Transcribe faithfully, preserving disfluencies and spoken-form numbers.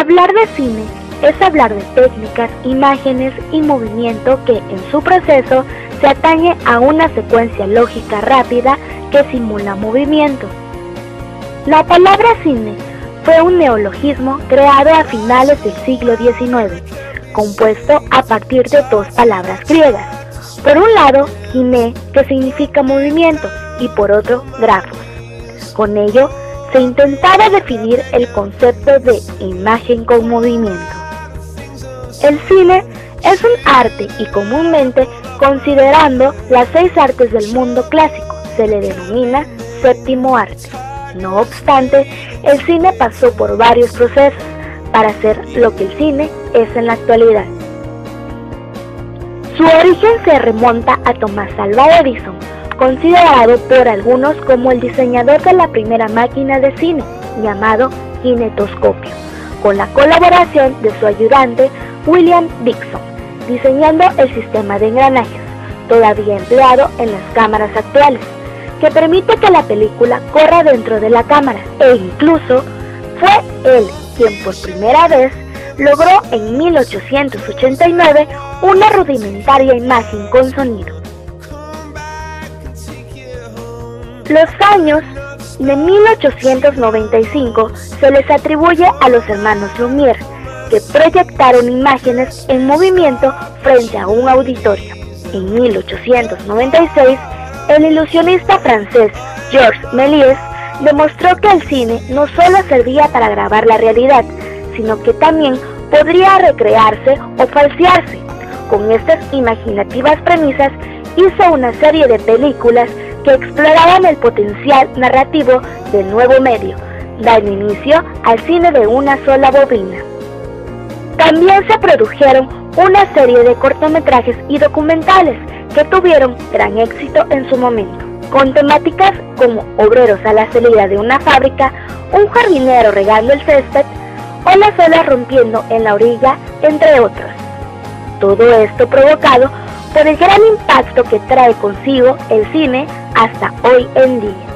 Hablar de cine es hablar de técnicas, imágenes y movimiento que en su proceso se atañe a una secuencia lógica rápida que simula movimiento. La palabra cine fue un neologismo creado a finales del siglo diecinueve, compuesto a partir de dos palabras griegas. Por un lado, kine, que significa movimiento, y por otro, grafos. Con ello, se intentaba definir el concepto de imagen con movimiento. El cine es un arte y comúnmente, considerando las seis artes del mundo clásico, se le denomina séptimo arte. No obstante, el cine pasó por varios procesos para ser lo que el cine es en la actualidad. Su origen se remonta a Thomas Alva Edison, considerado por algunos como el diseñador de la primera máquina de cine, llamado kinetoscopio, con la colaboración de su ayudante William Dickson, diseñando el sistema de engranajes, todavía empleado en las cámaras actuales, que permite que la película corra dentro de la cámara, e incluso fue él quien por primera vez logró en mil ochocientos ochenta y nueve una rudimentaria imagen con sonido. Los años de mil ochocientos noventa y cinco se les atribuye a los hermanos Lumière, que proyectaron imágenes en movimiento frente a un auditorio. En mil ochocientos noventa y seis, el ilusionista francés Georges Méliès demostró que el cine no solo servía para grabar la realidad, sino que también podría recrearse o falsearse. Con estas imaginativas premisas hizo una serie de películas que exploraban el potencial narrativo del nuevo medio, dando inicio al cine de una sola bobina. También se produjeron una serie de cortometrajes y documentales que tuvieron gran éxito en su momento, con temáticas como obreros a la salida de una fábrica, un jardinero regando el césped o las olas rompiendo en la orilla, entre otros. Todo esto provocado por el gran impacto que trae consigo el cine hasta hoy en día.